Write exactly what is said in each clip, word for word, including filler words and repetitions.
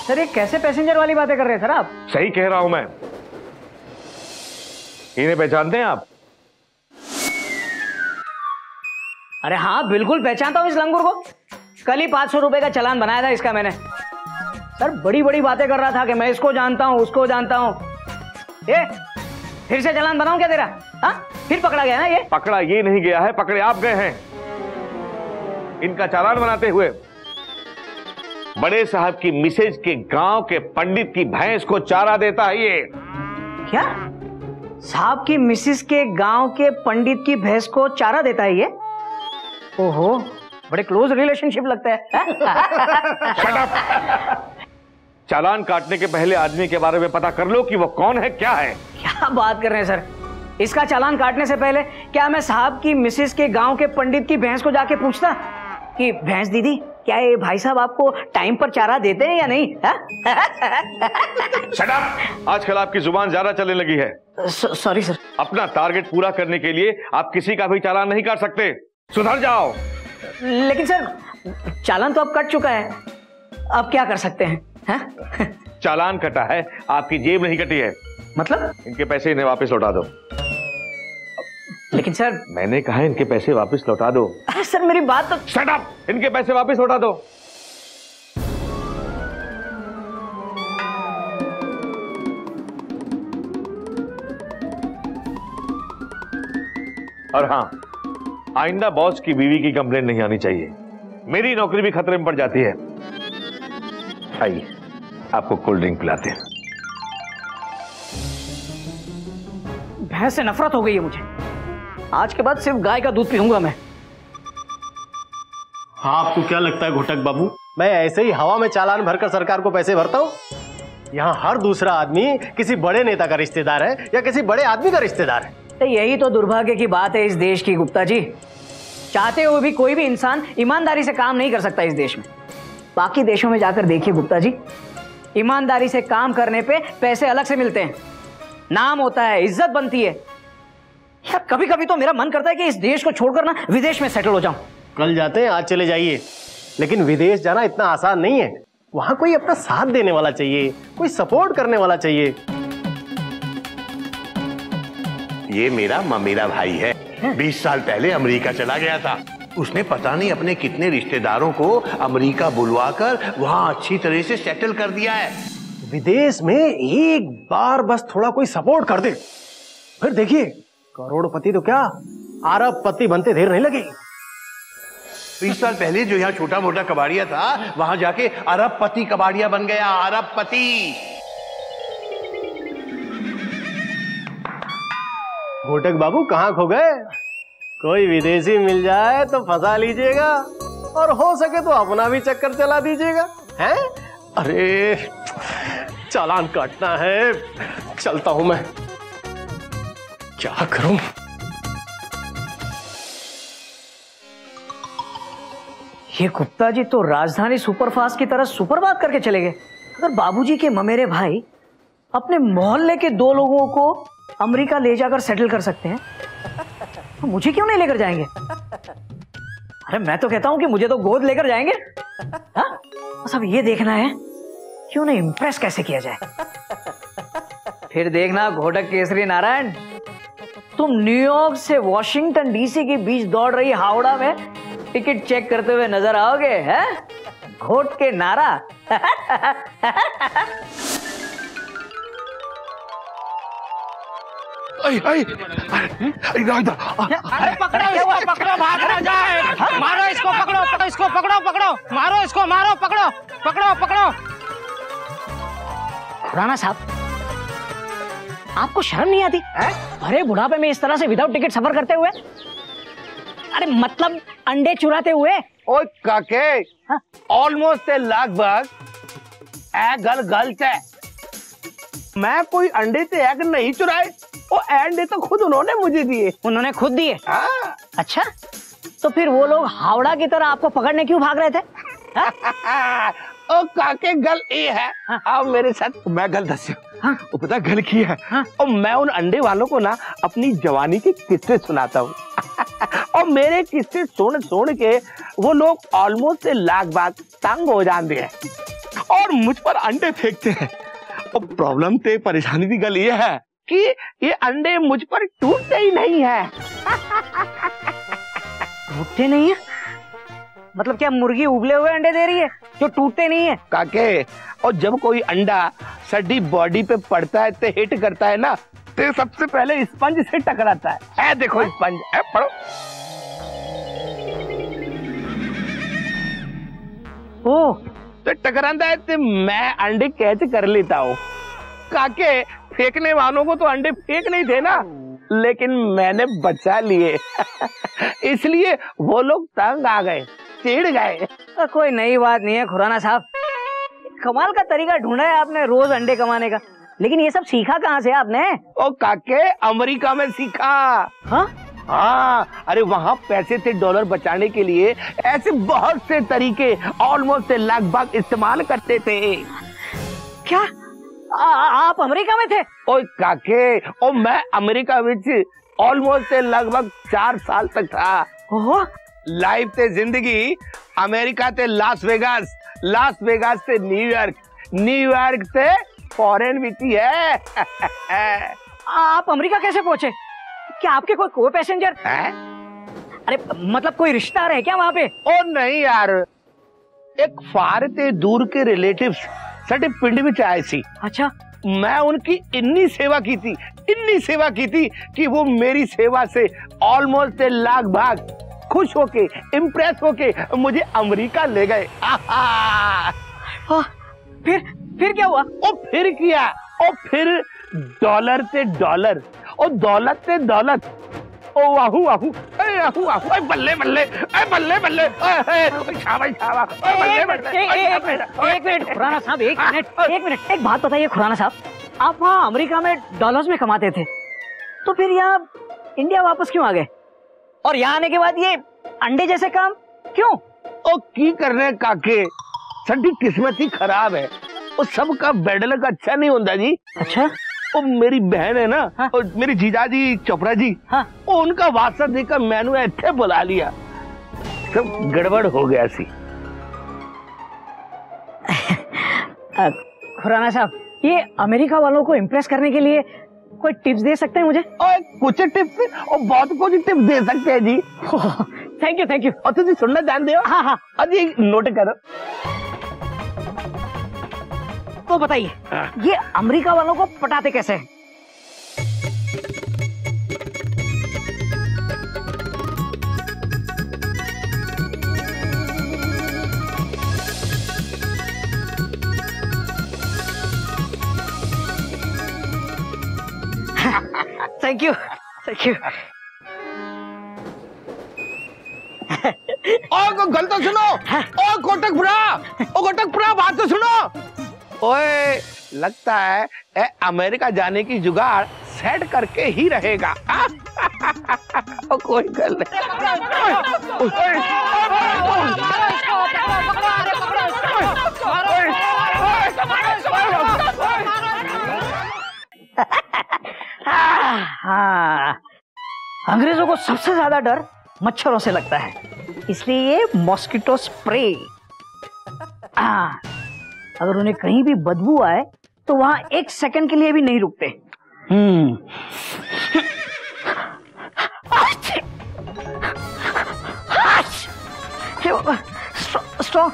Sir ये कैसे passenger वाली बातें कर रहे हैं सर आप? सही कह रहा हूं मैं। इन्हें पहचानते हैं आप? अरे हाँ बिल्कुल पहचानता हूँ इस लंगूर को। कल ही पांच सौ रुपए का चालान बनाया था इसका मैंने। सर बड़ी बड़ी बातें कर रहा था कि मैं इसको जानता हूँ उसको जानता हूँ। ये फिर से चालान बनाऊं क्या तेरा? हाँ फिर पकड़ा गया ना ये? पकड़ा ये नहीं गया है, पकड़े आप गए हैं। इनका चालान बनाते हुए बड़े साहब की मिसेज के गांव के पंडित की भैंस को चारा देता है ये। क्या? साहब की मिसेज के गांव के पंडित की भैंस को चारा देता है ये? ओहो बड़े क्लोज रिलेशनशिप लगता है। Shut up. चालान काटने के पहले आदमी के बारे में पता कर लो कि वो कौन है, क्या है। क्या बात कर रहे हैं सर? इसका चालान काटने से पहले क्या मैं साहब की मिसेज के गांव के पंडित की भैंस को जाके पूछता कि भैंस दीदी क्या ये भाई साहब आपको टाइम पर चारा देते हैं या नहीं? Shut up. आजकल आपकी जुबान ज्यादा चलने लगी है। Sorry sir. अपना टारगेट पूरा करने के लिए आप किसी का भी चालान नहीं काट सकते, सुधर जाओ। लेकिन सर चालान तो अब कट चुका है, अब क्या कर सकते हैं? हा? चालान कटा है, आपकी जेब नहीं कटी है। मतलब? इनके पैसे इन्हें वापस लौटा दो। लेकिन सर मैंने कहा इनके पैसे वापस लौटा दो। सर मेरी बात तो। Shut up. इनके पैसे वापस लौटा दो। और हाँ, आइंदा बॉस की बीवी की कंप्लेंट नहीं आनी चाहिए, मेरी नौकरी भी खतरे में पड़ जाती है। आइए आपको कोल्ड ड्रिंक पिलाते हैं। भैंस से नफरत हो गई है मुझे, आज के बाद सिर्फ गाय का दूध पीऊंगा मैं। हाँ आपको क्या लगता है घोटक बाबू, मैं ऐसे ही हवा में चालान भरकर सरकार को पैसे भरता हूँ? यहाँ हर दूसरा आदमी किसी बड़े नेता का रिश्तेदार है या किसी बड़े आदमी का रिश्तेदार है। तो यही तो दुर्भाग्य की बात है इस देश की गुप्ता जी। चाहते हुए भी कोई भी इंसान ईमानदारी से काम नहीं कर सकता इस देश में। बाकी देशों में जाकर देखिए गुप्ता जी, ईमानदारी से काम करने पे पैसे अलग से मिलते हैं, नाम होता है, इज्जत बनती है। यार कभी कभी तो मेरा मन करता है कि इस देश को छोड़कर ना विदेश में सेटल हो जाऊं। कल जाते हैं, आज चले जाइए, लेकिन विदेश जाना इतना आसान नहीं है। वहां कोई अपना साथ देने वाला चाहिए, कोई सपोर्ट करने वाला चाहिए। ये मेरा ममेरा भाई है, बीस साल पहले अमेरिका चला गया था। उसने पता नहीं अपने कितने रिश्तेदारों को अमेरिका बुलवाकर वहां अच्छी तरह से सेटल कर दिया है। विदेश में एक बार बस थोड़ा कोई सपोर्ट कर दे, फिर देखिए करोड़पति तो क्या अरबपति बनते देर नहीं लगेगी। बीस साल पहले जो यहाँ छोटा मोटा कबाड़िया था, वहां जाके अरबपति कबाड़िया बन गया, अरबपति। घोटक बाबू कहाँ खो गए? कोई विदेशी मिल जाए तो फंसा लीजिएगा, और हो सके तो अपना भी चक्कर चला दीजिएगा। हैं? अरे चालान काटना है, चलता हूं मैं, क्या करूं? ये गुप्ता जी तो राजधानी सुपरफास्ट की तरह सुपर बात करके चले गए। अगर बाबूजी के ममेरे भाई अपने मोहल्ले के दो लोगों को अमेरिका ले जाकर सेटल कर सकते हैं, तो मुझे क्यों नहीं लेकर जाएंगे? अरे मैं तो कहता हूं कि मुझे तो गोद लेकर जाएंगे। हाँ? बस अब ये देखना है क्यों नहीं इंप्रेस कैसे किया जाए। फिर देखना घोटक केसरी नारायण, तुम न्यूयॉर्क से वॉशिंगटन डीसी के बीच दौड़ रही हावड़ा में टिकट चेक करते हुए नजर आओगे, हैं? घोट के नारा। आई, आई, अरे पकड़ो इसको, पकड़ो, भाग ना जाए। मारो इसको, पकड़ो, पकड़ो इसको, पकड़ो, पकड़ो, मारो इसको, मारो, पकड़ो, पकड़ो, पकड़ो। खुराना साहब, आपको शर्म नहीं आती? अरे बुढ़ापे में इस तरह से विदाउट टिकट सफर करते हुए? अरे मतलब अंडे चुराते हुए? ओ काके, ऑलमोस्ट लगभग एक गल गलत है। मैं कोई अंडे से एग नहीं चुराए, वो अंडे तो खुद उन्होंने मुझे दिए। उन्होंने खुद दिए? हाँ। अच्छा, तो फिर वो लोग हावड़ा की तरह आपको पकड़ने क्यों भाग रहे थे? ओ काके गल ये है, हाँ? अब मेरे साथ मैं गल दस्यो, हाँ? वो पता गल की है, हाँ? और मैं उन अंडे वालों को ना अपनी जवानी के किस्से सुनाता हूँ। और मेरे किस्से सुन सुन के वो लोग ऑलमोस्ट लाख बात तंग हो जाते हैं। और मुझ पर अंडे फेंकते हैं। और प्रॉब्लम ते परेशानी की गल ये है कि ये अंडे मुझ पर टूटते ही नहीं है। टूटते नहीं है मतलब क्या मुर्गी उबले हुए अंडे दे रही है जो टूटते नहीं है? काके, और जब कोई अंडा सड़ी बॉडी पे पड़ता है तो हिट करता है ना, तो सबसे पहले स्पंज से टकराता है। है देखो स्पंज, है पढ़ो। ओ तो टकराता है तो मैं अंडे कैच कर लेता हूँ। काके, फेंकने वालों को तो अंडे फेंक नहीं थे ना, लेकिन मैंने बचा लिए। इसलिए वो लोग तंग आ गए, चिढ़ गए। कोई नई बात नहीं है खुराना साहब, कमाल का तरीका ढूंढा है आपने रोज अंडे कमाने का। लेकिन ये सब सीखा कहाँ से आपने? ओ काके, अमेरिका में सीखा। हाँ हाँ, अरे वहाँ पैसे से डॉलर बचाने के लिए ऐसे बहुत से तरीके ऑलमोस्ट लगभग इस्तेमाल करते थे। क्या आ, आप अमेरिका में थे? ओए काके, ओ मैं अमेरिका में ऑलमोस्ट लगभग चार साल तक था। ओहो, लाइफ ते जिंदगी अमेरिका ते लास वेगास, लास वेगास से न्यूयॉर्क, न्यूयॉर्क से फॉरेन भी है। आप अमेरिका कैसे पहुंचे? क्या आपके कोई को पैसेंजर है? अरे मतलब कोई रिश्तेदार है क्या वहाँ पे? ओ नहीं यार, एक फार ते दूर के रिलेटिव्स सटे पिंड में आए सी। अच्छा, मैं उनकी इतनी सेवा की थी, इतनी सेवा की थी कि वो मेरी सेवा से ऑलमोस्ट लाख भाग खुश होके, इम्प्रेस होके मुझे अमेरिका ले गए। आ, फिर फिर क्या हुआ? ओ फिर किया, ओ फिर डॉलर से डॉलर, ओ दौलत से दौलत, ओ आहू आहू, ए आहू आहू, ए बल्ले बल्ले, ए बल्ले बल्ले, ए शाबाश शाबाश, ए बल्ले बल्ले। एक मिनट खुराना साहब, एक मिनट एक मिनट एक बात बताइए खुराना साहब, आप वहाँ अमेरिका में डॉलर्स में कमाते थे, तो फिर यहाँ इंडिया वापस क्यों आ गए? और यहाँ आने के बाद ये अंडे जैसे काम क्यों? ओ की करने काके, सड़ी किस्मत ही खराब है। वो सबका बेडलक अच्छा नहीं होता जी। अच्छा, वो मेरी बहन है ना, हाँ? और मेरी जीजाजी चोपड़ा जी, हाँ? वो उनका वास्ता देकर मैंने इतने बुला लिया, सब गड़बड़ हो गया सी। खुराना साहब, ये अमेरिका वालों को इम्प्रेस करने के लिए कोई टिप्स दे सकते हैं मुझे? और कुछ टिप्स और बहुत कुछ टिप्स दे सकते हैं जी। Thank you thank you. और तुझे सुनना जानते हो? हाँ हाँ। अजी नोट करो। तो बताइए, हाँ। ये अमेरिका वालों को पटाते कैसे हैं? Thank you thank you. ओ गल तो सुनो, ओ कोटकपुरा, ओ कोटकपुरा बात तो सुनो। ओए लगता है ए अमेरिका जाने की जुगाड़ सेट करके ही रहेगा। ओ कोई गल हाँ, अंग्रेजों को सबसे ज्यादा डर मच्छरों से लगता है, इसलिए ये मॉस्किटो स्प्रे। हाँ, अगर उन्हें कहीं भी बदबू आए तो वहां एक सेकंड के लिए भी नहीं रुकते। Hmm strong.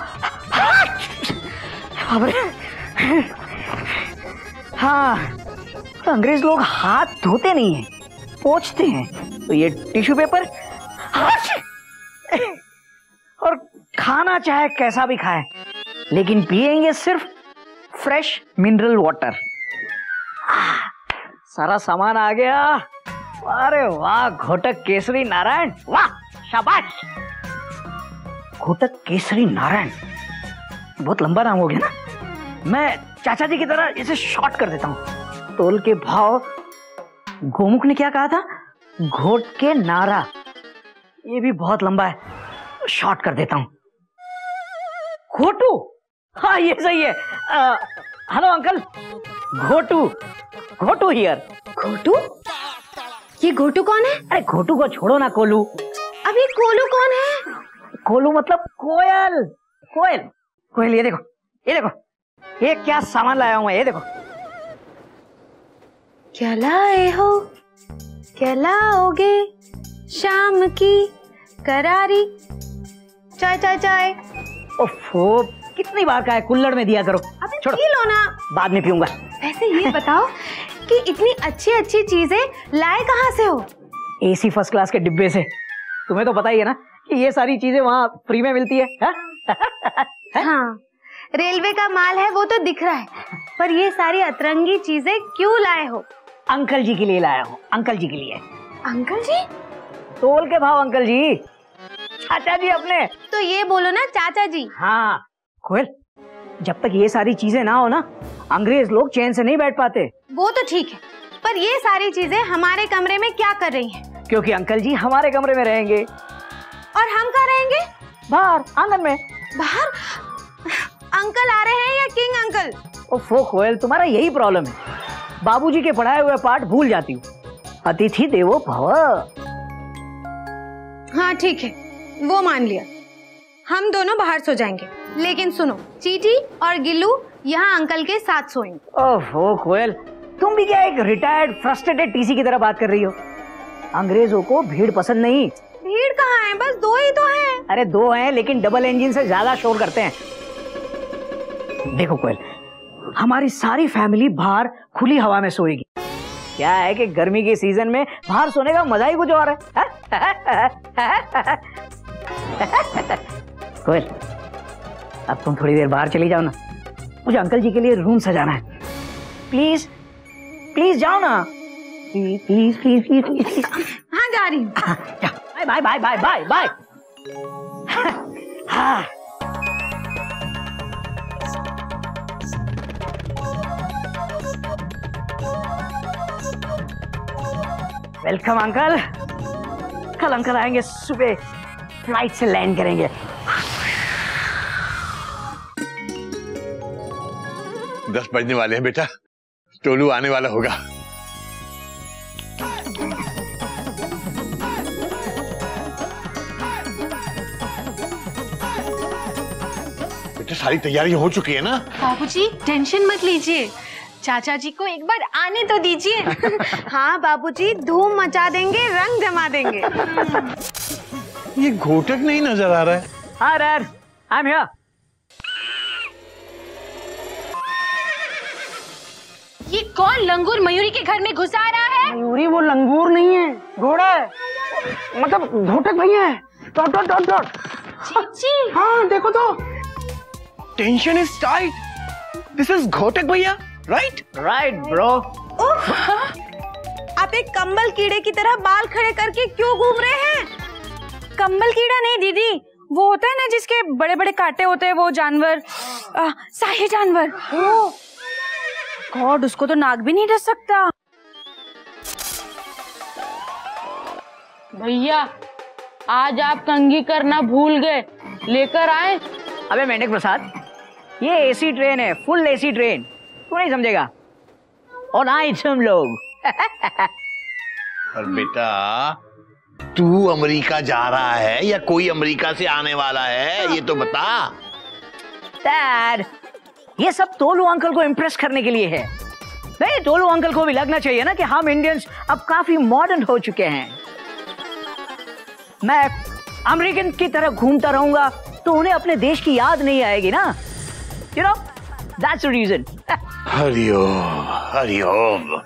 हाँ, अंग्रेज लोग हाथ धोते नहीं हैं, पोंछते हैं। तो ये टिश्यू पेपर और खाना चाहे कैसा भी खाए, लेकिन पिएंगे सिर्फ फ्रेश मिनरल वाटर। सारा सामान आ गया। अरे वाह, घोटक केसरी नारायण, वाह शाबाश। घोटक केसरी नारायण बहुत लंबा नाम हो गया ना, मैं चाचा जी की तरह इसे शॉर्ट कर देता हूँ। तोल के भाव। गोमुख ने क्या कहा था? घोट के नारा। ये भी बहुत लंबा है, शॉर्ट कर देता हूँ। घोटू, हाँ ये सही है। Hello uncle, Ghotu, Ghotu here. Ghotu? ये घोटू कौन है? अरे घोटू को छोड़ो ना, कोलू। अभी कोलू कौन है? कोलू मतलब कोयल। कोयल, कोयल, ये देखो, ये देखो, ये क्या सामान लाया हूँ, ये देखो। क्या लाए हो, क्या लाओगे, शाम की करारी चाय चाय चाय। ओफो, कितनी बार का है, कुल्हड़ में दिया करो। अबे छोड़ो, पी लो ना। बाद में पीऊंगा। वैसे ये बताओ कि इतनी अच्छी अच्छी चीजें लाए कहाँ से हो? एसी फर्स्ट क्लास के डिब्बे से। तुम्हें तो पता ही है ना कि ये सारी चीजें वहाँ फ्री में मिलती है, है? हाँ, रेलवे का माल है वो तो दिख रहा है, पर ये सारी अतरंगी चीजें क्यों लाए हो? अंकल जी के लिए लाया हूँ, अंकल जी के लिए। अंकल जी? तोल के भाव अंकल जी, चाचा जी अपने। तो ये बोलो ना चाचा जी। हाँ कोयल, जब तक ये सारी चीजें ना हो ना, अंग्रेज लोग चैन से नहीं बैठ पाते। वो तो ठीक है, पर ये सारी चीजें हमारे कमरे में क्या कर रही हैं? क्योंकि अंकल जी हमारे कमरे में रहेंगे। और हम कहाँ रहेंगे? बाहर आंगन में। बाहर? अंकल आ रहे हैं या किंग अंकल? ओफो कोयल, तुम्हारा यही प्रॉब्लम है, बाबूजी के पढ़ाए हुए पाठ भूल जाती हूँ। अतिथि देवो भव। हाँ ठीक है, वो मान लिया, हम दोनों बाहर सो जाएंगे। लेकिन सुनो, चीटी और गिल्लू यहाँ अंकल के साथ सोएंगे। ओहो कोयल, तुम भी क्या एक रिटायर्ड फ्रस्ट्रेटेड टीसी की तरह बात कर रही हो? अंग्रेजों को भीड़ पसंद नहीं। भीड़ कहाँ है, बस दो ही तो हैं। अरे दो हैं, लेकिन डबल इंजन से ज्यादा शोर करते हैं। देखो कोयल, हमारी सारी फैमिली बाहर खुली हवा में सोएगी। क्या है कि गर्मी के सीजन में बाहर सोने का मजा ही कुछ और है। कोयल, अब तुम थोड़ी देर बाहर चली जाओ ना, मुझे अंकल जी के लिए रूम सजाना है। प्लीज प्लीज जाओ ना, please please please please please. हाँ जा रही हूँ। Bye bye bye bye bye. हाँ, वेलकम अंकल। कल अंकल आएंगे, सुबह फ्लाइट से लैंड करेंगे। दस बजने वाले हैं बेटा, टोलू आने वाला होगा। बेटा सारी तैयारी हो चुकी है ना? बाबूजी टेंशन मत लीजिए, चाचा जी को एक बार आने तो दीजिए। हाँ बाबूजी, धूम मचा देंगे, रंग जमा देंगे। ये घोटक नहीं नजर आ रहा है। हाँ डैड, आई एम हियर। ये कौन लंगूर मयूरी के घर में घुसा रहा है? मयूरी वो लंगूर नहीं है, घोड़ा है, मतलब घोटक भैया है। Dot dot dot dot. चीची। हाँ देखो तो, tension is tight, this is Ghotak भैया, राइट? Right bro. आप एक कंबल कीड़े की तरह बाल खड़े करके क्यों घूम रहे हैं? कंबल कीड़ा नहीं दीदी, वो होता है ना जिसके बड़े बड़े कांटे होते हैं, वो जानवर, आ, शाही जानवर। ओ गॉड, उसको तो नाग भी नहीं डस सकता। भैया आज आप कंघी करना भूल गए, लेकर आए। अबे मेंढक प्रसाद, ये एसी ट्रेन है, फुल एसी ट्रेन, तू नहीं समझेगा। और आए तुम लोग। और बेटा तू अमेरिका जा रहा है या कोई अमेरिका से आने वाला है, ये तो बता। डैड, ये सब तोलू अंकल को इम्प्रेस करने के लिए है। नहीं, तोलू अंकल को भी लगना चाहिए ना कि हम इंडियंस अब काफी मॉडर्न हो चुके हैं। मैं अमेरिकन की तरह घूमता रहूंगा तो उन्हें अपने देश की याद नहीं आएगी ना। You know, that's the reason. हरिओम हरिओम।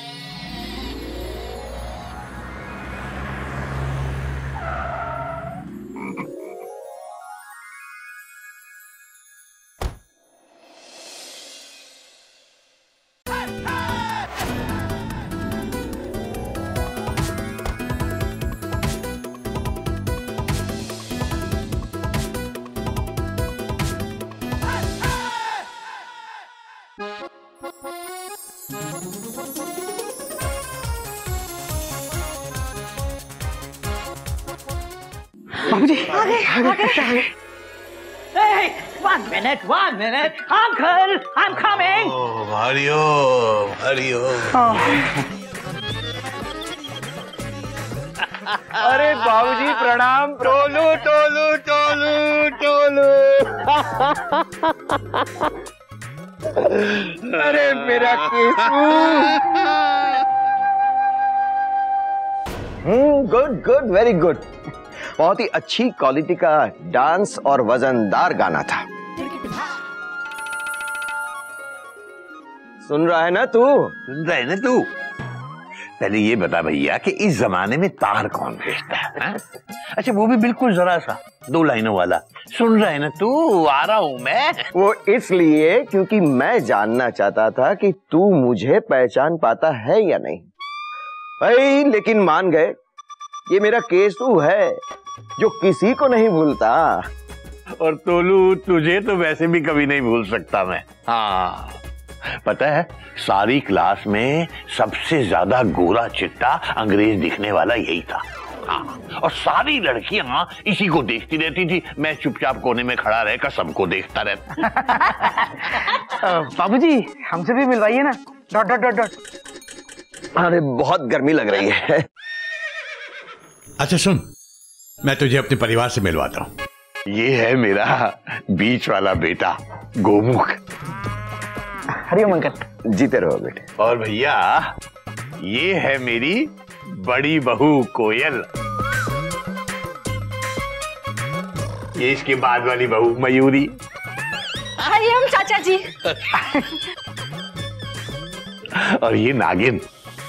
बाबूजी आगे, आगे। Hey, one minute, one minute, uncle, I'm coming. ओह, हरिओम हरिओम। अरे बाबूजी प्रणाम। टोलू टोलू टोलू टोलू। अरे मेरा केसू। Hmm, good good, very good. बहुत ही अच्छी क्वालिटी का डांस और वजनदार गाना था। सुन रहा है ना तू? सुन रहा है ना तू? पहले ये बता भैया कि इस जमाने में तार कौन भेजता है? अच्छा वो भी बिल्कुल जरा सा दो लाइनों वाला। सुन रहा है ना तू? आ रहा हूं मैं। वो इसलिए क्योंकि मैं जानना चाहता था कि तू मुझे पहचान पाता है या नहीं। भाई लेकिन मान गए, ये मेरा केसू है जो किसी को नहीं भूलता। और तोलू तुझे तो वैसे भी कभी नहीं भूल सकता मैं। हाँ पता है सारी क्लास में सबसे ज्यादा गोरा चिट्टा अंग्रेज दिखने वाला यही था। हाँ, और सारी लड़कियां इसी को देखती रहती थी। मैं चुपचाप कोने में खड़ा रहकर सबको देखता रहता। बाबूजी हमसे भी मिलवाइए ना। Dot dot dot dot. अरे बहुत गर्मी लग रही है। अच्छा सुन, मैं तुझे अपने परिवार से मिलवाता हूँ। ये है मेरा बीच वाला बेटा गोमुख। हरिओम अंकल। जीते रहो बेटे। और भैया ये है मेरी बड़ी बहू कोयल। ये इसके बाद वाली बहू मयूरी। हरिओम चाचा जी। और ये नागिन।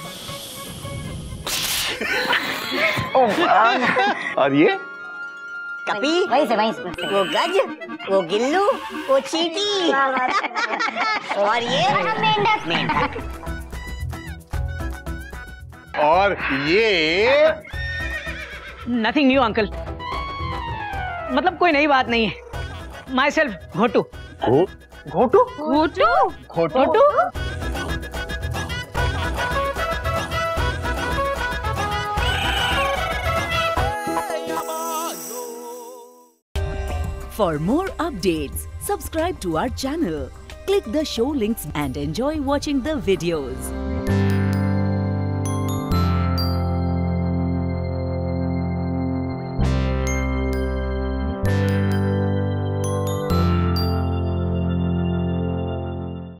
और ये कपी, वहीं से वहीं से वो गज, वो गिल्लू, वो चींटी और ये मेंढक। मेंढक और ये नथिंग न्यू अंकल, मतलब कोई नई बात नहीं है। Myself Ghotu. Ghotu Ghotu Ghotu. For more updates, subscribe to our channel, click the show links and enjoy watching the videos.